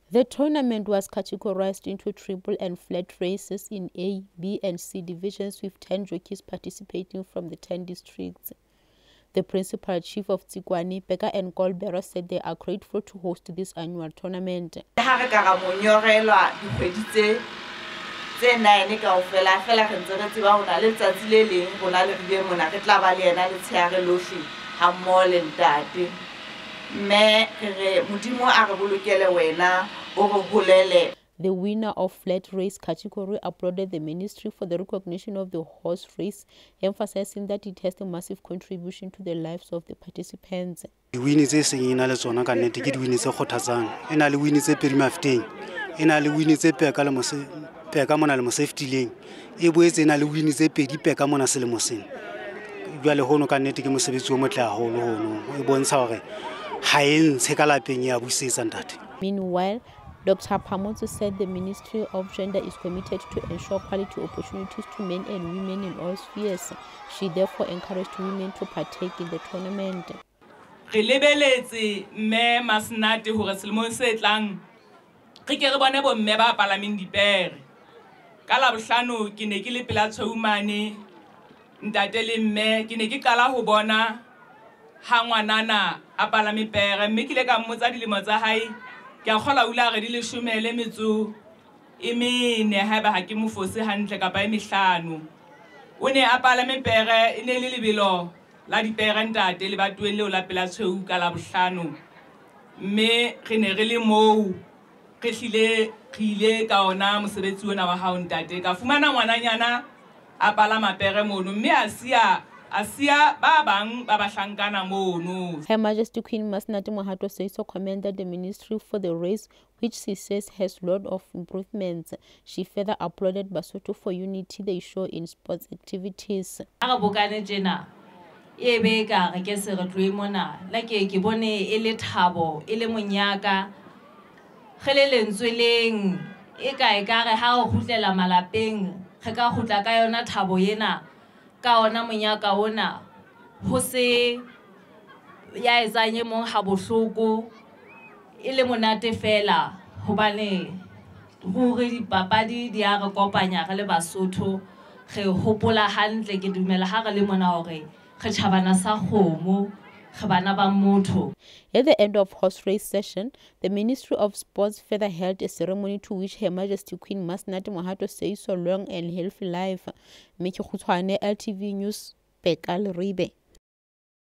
The tournament was categorized into triple and flat races in A, B, and C divisions with 10 jockeys participating from the 10 districts. The principal chief of Tsikwane, Peka and Golbera, said they are grateful to host this annual tournament. The winner of flat race category applauded the ministry for the recognition of the horse race, emphasizing that it has a massive contribution to the lives of the participants. The winners is in a zona can net get winners of Hotazan, and all winners a perimafting, and all winners a percamonal safety lane. It was in all winners a pedi percamona selemosin. Valahono can net give us a motla holo, a bon sorry. High Sekalapenia, we say that. Meanwhile, Dr. Pamotso said the Ministry of Gender is committed to ensure quality opportunities to men and women in all spheres. She therefore encouraged women to partake in the tournament. Re lebeletse mme Masnate hore selemong se tlang re ke re bone bo mme ba palameng dipere ka la bohlano ke ne ke le pela tshwaumane ntate le mme ke ne ke qala ho bona ha ngwanana a palame pere mme ke le ka mmotsa dilemo tsa hae ke a kgola ula re di 10 metso e mene ha ba ha ke mo fose hantle kapa e mehlano o ne a palame pere e ne le lebelo la dipere ntate le batueng leo la pela tshweu ka la bohlano mme re ne re le moo re hlile ka ona mosebetsi ona wa hao ntate ka fumana ngwananyana a palama pere mono mme a sia ba bang ba bahlankana mono. Her Majesty Queen Masnate Mohato Seeiso commended the ministry for the race, which she says has a lot of improvements. She further applauded Basotho for unity they show in sports activities. Ebe ka re ke se re tloe mona la ke bone e le thabo e le monyaka ge le lentsweleng e ka re ha o khutlela malapeng ge ka khutla ka yona thabo yena ka ona monyaka ona ho se ya etsanye mo ha bohloko e le monate fela hobane ho re dipapadi di a re kopanya re le Basotho ge hopola hantle ke dumela ha re le mona hore At the end of horse race session, the Ministry of Sports further held a ceremony to wish Her Majesty Queen Masnate Mohato Seeiso long and healthy life. Miki Khutshwane, LTV News, Pekal Ribe.